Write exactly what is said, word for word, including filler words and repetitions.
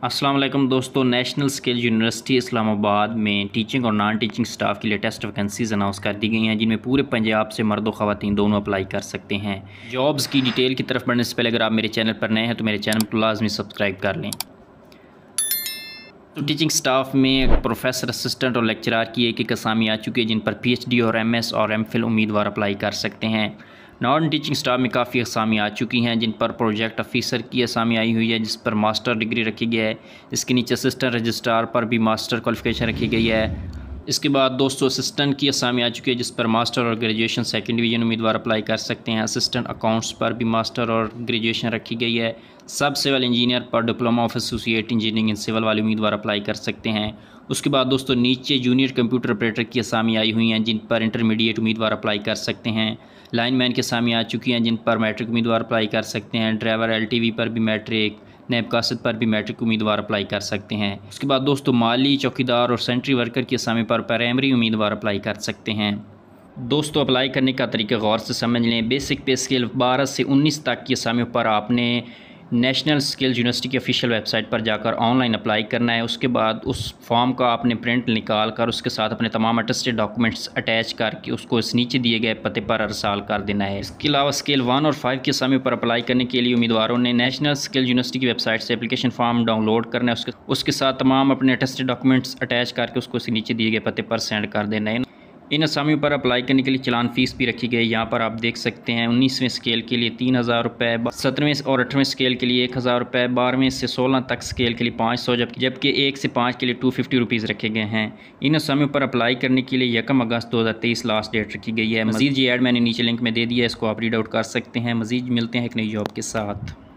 अस्सलाम वालेकुम दोस्तों, नेशनल स्किल यूनिवर्सिटी इस्लामाबाद में टीचिंग और नॉन टीचिंग स्टाफ के लिए टेस्ट वैकेंसीज़ अनाउंस कर दी गई हैं, जिनमें पूरे पंजाब से मर्द और ख़वातीन दोनों अप्लाई कर सकते हैं। जॉब्स की डिटेल की तरफ बढ़ने से पहले अगर आप मेरे चैनल पर नए हैं तो मेरे चैनल को लाजमी सब्सक्राइब कर लें। तो टीचिंग स्टाफ में प्रोफेसर, असिस्टेंट और लेक्चरार की एक एक असामी आ चुकी है, जिन पर पी एच डी और एम एस और एम फिल उम्मीदवार अप्लाई कर सकते हैं। नॉन टीचिंग स्टाफ में काफ़ी असामी आ चुकी हैं, जिन पर प्रोजेक्ट ऑफिसर की असामी आई हुई है, जिस पर मास्टर डिग्री रखी गई है। इसके नीचे असिस्टेंट रजिस्ट्रार पर भी मास्टर क्वालिफिकेशन रखी गई है। इसके बाद दोस्तों असिस्टेंट की असामी आ चुकी है, जिस पर मास्टर और ग्रेजुएशन सेकंड डिवीज़न उम्मीदवार अप्लाई कर सकते हैं। असिस्टेंट अकाउंट्स पर भी मास्टर और ग्रेजुएशन रखी गई है। सब सिविल इंजीनियर पर diploma of associate engineering in civil वाले उम्मीदवार अप्लाई कर सकते हैं। उसके बाद दोस्तों नीचे जूनियर कंप्यूटर ऑपरेटर की असामी आई हुई हैं, जिन पर इंटरमीडिएट उम्मीदवार अप्लाई कर सकते हैं। लाइनमैन की असामी आ चुकी हैं, जिन पर मैट्रिक उम्मीदवार अप्लाई कर सकते हैं। ड्राइवर एल टी वी पर भी मैट्रिक, नैब कासिद पर भी मैट्रिक उम्मीदवार अप्लाई कर सकते हैं। उसके बाद दोस्तों माली, चौकीदार और सेंट्री वर्कर की असामी पर प्राइमरी उम्मीदवार अप्लाई कर सकते हैं। दोस्तों अप्लाई करने का तरीका गौर से समझ लें। बेसिक पे स्केल बारह से उन्नीस तक की असामियों पर आपने नेशनल स्किल यूनिवर्सिटी की ऑफिशियल वेबसाइट पर जाकर ऑनलाइन अप्लाई करना है। उसके बाद उस फॉर्म का आपने प्रिंट निकाल कर उसके साथ अपने तमाम अटेस्टेड डॉक्यूमेंट्स अटैच करके उसको इस नीचे दिए गए पते पर अरसाल कर देना है। इसके अलावा स्केल वन और फाइव की असामियों पर अप्लाई करने के लिए उम्मीदवारों ने नेशनल स्किल यूनिवर्सिटी की वेबसाइट से एप्लीकेशन फॉर्म डाउनलोड करना है। उसके उसके साथ तमाम अपने अटेस्टेड डॉक्यूमेंट्स अटैच करके उसको इस नीचे दिए गए पते पर सेंड कर देना है। इन असामियों पर अप्लाई करने के लिए चलान फ़ीस भी रखी गई। यहाँ पर आप देख सकते हैं उन्नीसवें स्केल के लिए तीन हज़ार रुपये, सत्रहवें और अठारहवें स्केल के लिए एक हज़ार रुपये, बारहवें से सोलह तक स्केल के लिए पाँच सौ जबकि जबकि एक से पाँच के लिए टू फिफ्टी रुपीज़ रखे गए हैं। इन असामियों पर अप्लाई करने के लिए यकम अगस्त दो हज़ार तेईस लास्ट डेट रखी गई है। मज़ीद ये ऐड मैंने नीचे लिंक में दे दिया है, इसको आप रीड आउट कर सकते हैं। मज़ीद मिलते हैं एक नई जॉब के साथ।